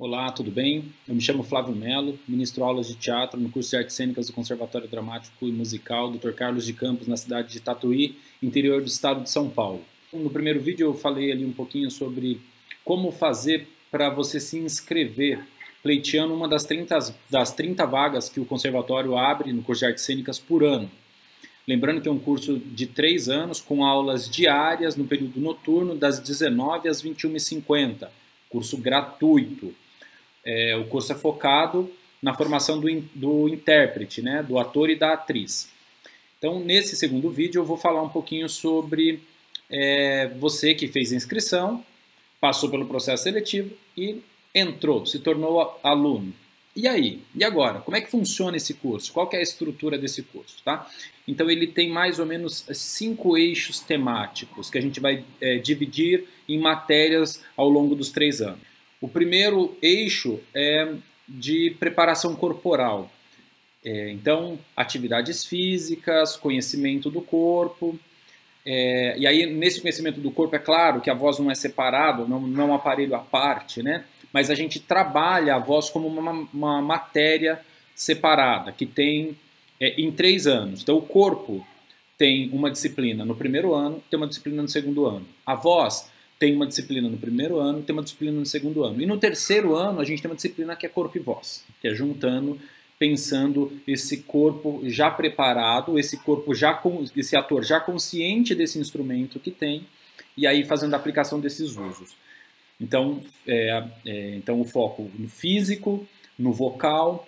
Olá, tudo bem? Eu me chamo Flávio Melo, ministro aulas de teatro no curso de Artes Cênicas do Conservatório Dramático e Musical Dr. Carlos de Campos, na cidade de Tatuí, interior do estado de São Paulo. No primeiro vídeo eu falei ali um pouquinho sobre como fazer para você se inscrever pleiteando uma das 30 vagas que o conservatório abre no curso de Artes Cênicas por ano. Lembrando que é um curso de 3 anos, com aulas diárias no período noturno, das 19 às 21h50. Curso gratuito. O curso é focado na formação do intérprete, né, do ator e da atriz. Então, nesse segundo vídeo, eu vou falar um pouquinho sobre você que fez a inscrição, passou pelo processo seletivo e entrou, se tornou aluno. E aí? E agora? Como é que funciona esse curso? Qual que é a estrutura desse curso? Tá? Então, ele tem mais ou menos 5 eixos temáticos que a gente vai dividir em matérias ao longo dos 3 anos. O primeiro eixo é de preparação corporal. Então, atividades físicas, conhecimento do corpo. E aí, nesse conhecimento do corpo, é claro que a voz não é separada, não é um aparelho à parte, né? Mas a gente trabalha a voz como uma matéria separada, que tem em 3 anos. Então, o corpo tem uma disciplina no primeiro ano, tem uma disciplina no segundo ano. A voz tem uma disciplina no primeiro ano, tem uma disciplina no segundo ano. E no terceiro ano, a gente tem uma disciplina que é corpo e voz, que é juntando, pensando esse corpo já preparado, esse ator já consciente desse instrumento que tem, e aí fazendo a aplicação desses usos. Então, então o foco no físico, no vocal,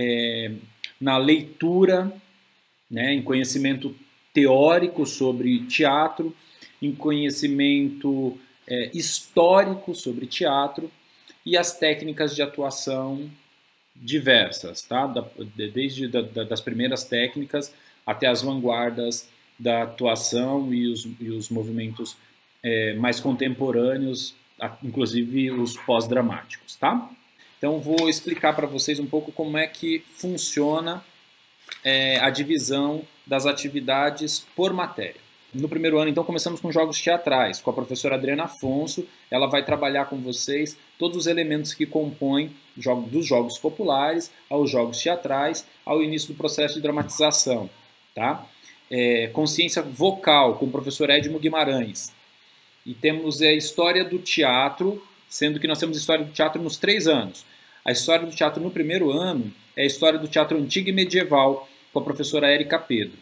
na leitura, né, em conhecimento teórico sobre teatro, em conhecimento histórico sobre teatro e as técnicas de atuação diversas, tá? Desde das primeiras técnicas até as vanguardas da atuação e os movimentos mais contemporâneos, inclusive os pós-dramáticos, tá? Então vou explicar para vocês um pouco como é que funciona a divisão das atividades por matéria. No primeiro ano, então, começamos com jogos teatrais, com a professora Adriana Afonso. Ela vai trabalhar com vocês todos os elementos que compõem dos jogos populares aos jogos teatrais, ao início do processo de dramatização. Tá? Consciência vocal, com o professor Edmo Guimarães. E temos a história do teatro, sendo que nós temos história do teatro nos 3 anos. A história do teatro no primeiro ano é a história do teatro antigo e medieval, com a professora Érica Pedro.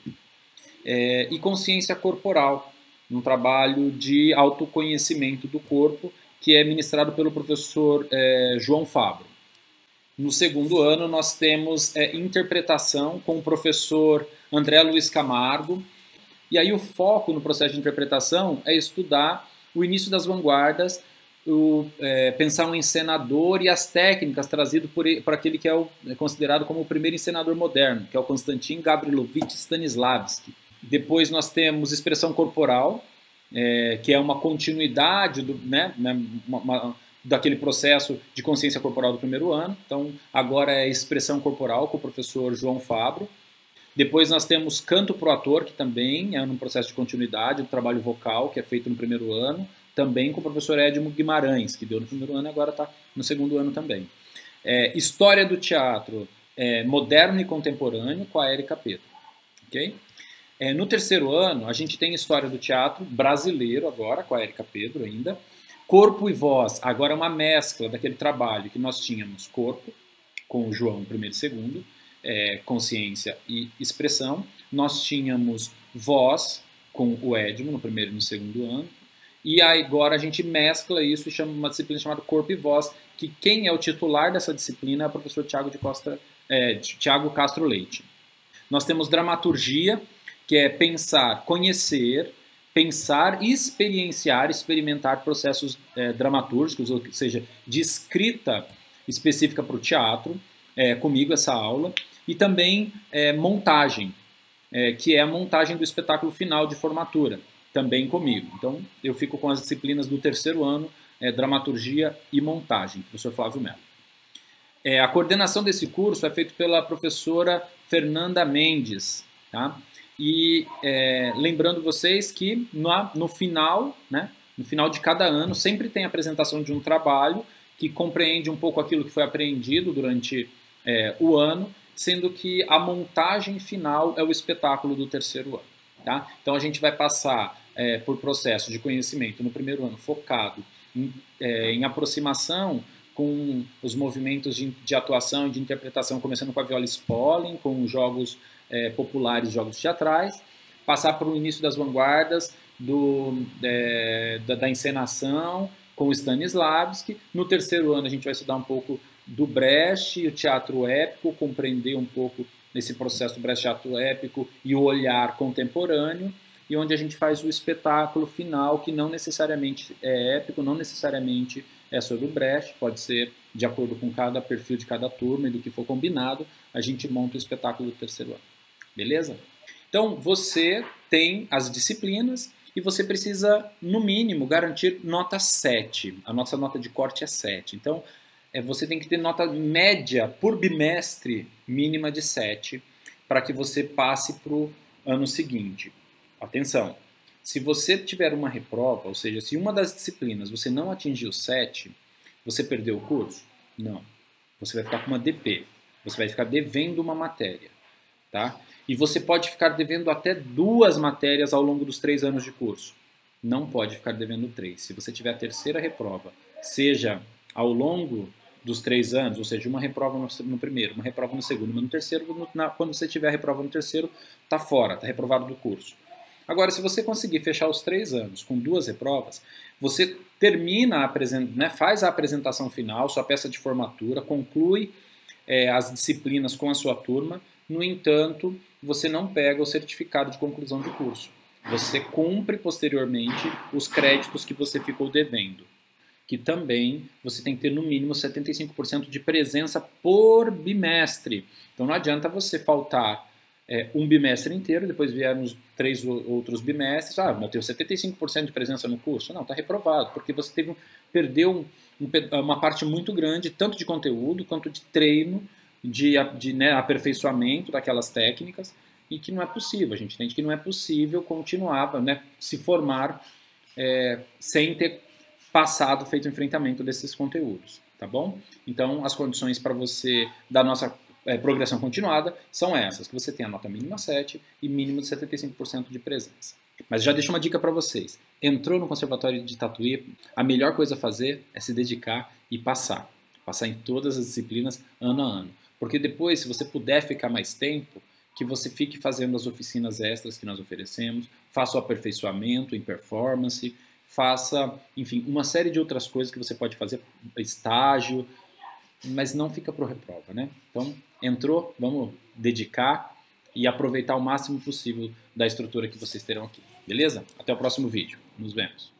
E consciência corporal, um trabalho de autoconhecimento do corpo, que é ministrado pelo professor João Fabro. No segundo ano, nós temos interpretação com o professor André Luiz Camargo. E aí o foco no processo de interpretação é estudar o início das vanguardas, pensar um encenador e as técnicas trazidas por aquele que é considerado como o primeiro encenador moderno, que é o Konstantin Gavrilovich Stanislavski. Depois nós temos expressão corporal, que é uma continuidade daquele processo de consciência corporal do primeiro ano. Então, agora é expressão corporal com o professor João Fabro. Depois nós temos canto pro ator, que também é um processo de continuidade do trabalho vocal, que é feito no primeiro ano, também com o professor Edmo Guimarães, que deu no primeiro ano e agora está no segundo ano também. História do teatro moderno e contemporâneo, com a Érica Pedro. Okay? No terceiro ano, a gente tem história do teatro brasileiro agora, com a Érica Pedro ainda. Corpo e voz, agora é uma mescla daquele trabalho que nós tínhamos corpo, com o João, primeiro e segundo, consciência e expressão. Nós tínhamos voz, com o Edmo, no primeiro e no segundo ano. E agora a gente mescla isso e chama uma disciplina chamada Corpo e Voz, que quem é o titular dessa disciplina é o professor Tiago Castro Leite. Nós temos dramaturgia, que é pensar, conhecer, pensar e experimentar processos dramatúrgicos, ou seja, de escrita específica para o teatro, comigo essa aula, e também montagem, que é a montagem do espetáculo final de formatura, também comigo. Então, eu fico com as disciplinas do terceiro ano, dramaturgia e montagem, professor Flávio Melo. A coordenação desse curso é feita pela professora Fernanda Mendes, tá? E lembrando vocês que no final, né, no final de cada ano sempre tem a apresentação de um trabalho que compreende um pouco aquilo que foi aprendido durante o ano, sendo que a montagem final é o espetáculo do terceiro ano. Tá? Então a gente vai passar por processo de conhecimento no primeiro ano focado em aproximação com os movimentos de atuação e de interpretação, começando com a viola Spolin, com jogos populares, jogos teatrais, passar para o início das vanguardas da encenação com o Stanislavski. No terceiro ano a gente vai estudar um pouco do Brecht, o teatro épico, compreender um pouco esse processo do Brecht teatro épico e o olhar contemporâneo, e onde a gente faz o espetáculo final, que não necessariamente é épico, não necessariamente é sobre o Brecht, pode ser de acordo com cada perfil de cada turma e do que for combinado, a gente monta o espetáculo do terceiro ano. Beleza? Então, você tem as disciplinas e você precisa, no mínimo, garantir nota 7. A nossa nota de corte é 7. Então, você tem que ter nota média por bimestre mínima de 7 para que você passe para o ano seguinte. Atenção, se você tiver uma reprova, ou seja, se uma das disciplinas você não atingiu 7, você perdeu o curso? Não. Você vai ficar com uma DP. Você vai ficar devendo uma matéria. Tá? E você pode ficar devendo até 2 matérias ao longo dos 3 anos de curso. Não pode ficar devendo 3. Se você tiver a terceira reprova, seja ao longo dos 3 anos, ou seja, uma reprova no primeiro, uma reprova no segundo, uma no terceiro, quando você tiver a reprova no terceiro, está fora, está reprovado do curso. Agora, se você conseguir fechar os 3 anos com 2 reprovas, você termina, faz a apresentação final, sua peça de formatura, conclui as disciplinas com a sua turma. No entanto, você não pega o certificado de conclusão de curso. Você cumpre posteriormente os créditos que você ficou devendo, que também você tem que ter no mínimo 75% de presença por bimestre. Então não adianta você faltar um bimestre inteiro, depois vieram os 3 outros bimestres, eu tenho 75% de presença no curso. Não, está reprovado, porque você perdeu uma parte muito grande, tanto de conteúdo quanto de treino, de aperfeiçoamento daquelas técnicas, e que não é possível. A gente entende que não é possível continuar, se formar sem ter feito o enfrentamento desses conteúdos, tá bom? Então, as condições para você, da nossa progressão continuada, são essas, que você tenha a nota mínima 7 e mínimo de 75% de presença. Mas já deixo uma dica para vocês. Entrou no Conservatório de Tatuí, a melhor coisa a fazer é se dedicar e passar. Passar em todas as disciplinas, ano a ano. Porque depois, se você puder ficar mais tempo, que você fique fazendo as oficinas extras que nós oferecemos, faça o aperfeiçoamento em performance, faça, enfim, uma série de outras coisas que você pode fazer, estágio, mas não fica pro reprova, né? Então, entrou, vamos dedicar e aproveitar o máximo possível da estrutura que vocês terão aqui, beleza? Até o próximo vídeo, nos vemos.